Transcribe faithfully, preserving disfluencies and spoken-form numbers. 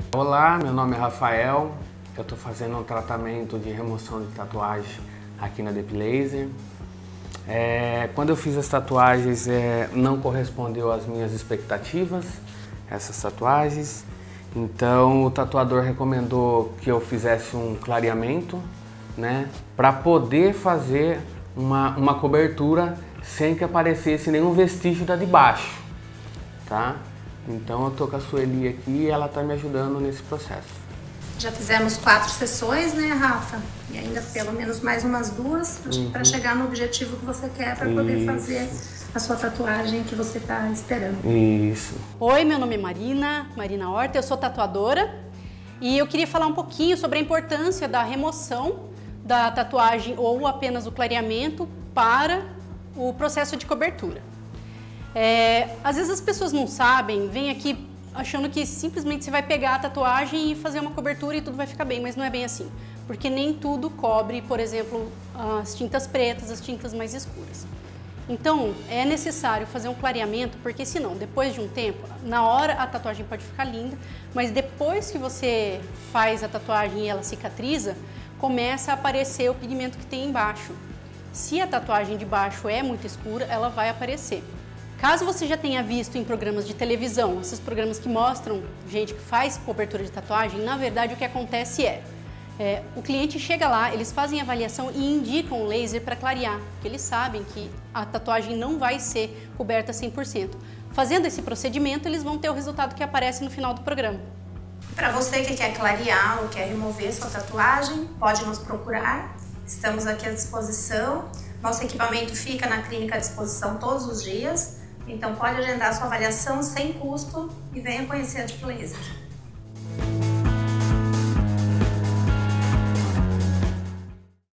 Olá, meu nome é Rafael, eu estou fazendo um tratamento de remoção de tatuagem aqui na Depilaser. É, quando eu fiz as tatuagens, é, não correspondeu às minhas expectativas, essas tatuagens. Então o tatuador recomendou que eu fizesse um clareamento, né, para poder fazer uma, uma cobertura sem que aparecesse nenhum vestígio da de baixo, tá? Então eu tô com a Sueli aqui e ela tá me ajudando nesse processo. Já fizemos quatro sessões, né, Rafa? E ainda pelo menos mais umas duas, acho que para chegar no objetivo que você quer, para poder fazer a sua tatuagem que você tá esperando. Isso. Oi, meu nome é Marina, Marina Horta, eu sou tatuadora e eu queria falar um pouquinho sobre a importância da remoção da tatuagem ou apenas o clareamento para o processo de cobertura. É, às vezes as pessoas não sabem, vêm aqui achando que simplesmente você vai pegar a tatuagem e fazer uma cobertura e tudo vai ficar bem, mas não é bem assim, porque nem tudo cobre, por exemplo, as tintas pretas, as tintas mais escuras. Então é necessário fazer um clareamento, porque senão, depois de um tempo, na hora a tatuagem pode ficar linda, mas depois que você faz a tatuagem e ela cicatriza, começa a aparecer o pigmento que tem embaixo. Se a tatuagem de baixo é muito escura, ela vai aparecer. Caso você já tenha visto em programas de televisão, esses programas que mostram gente que faz cobertura de tatuagem, na verdade o que acontece é, é o cliente chega lá, eles fazem a avaliação e indicam o laser para clarear, porque eles sabem que a tatuagem não vai ser coberta cem por cento. Fazendo esse procedimento, eles vão ter o resultado que aparece no final do programa. Para você que quer clarear ou quer remover sua tatuagem, pode nos procurar, estamos aqui à disposição. Nosso equipamento fica na clínica à disposição todos os dias. Então pode agendar sua avaliação sem custo e venha conhecer a Depilaser.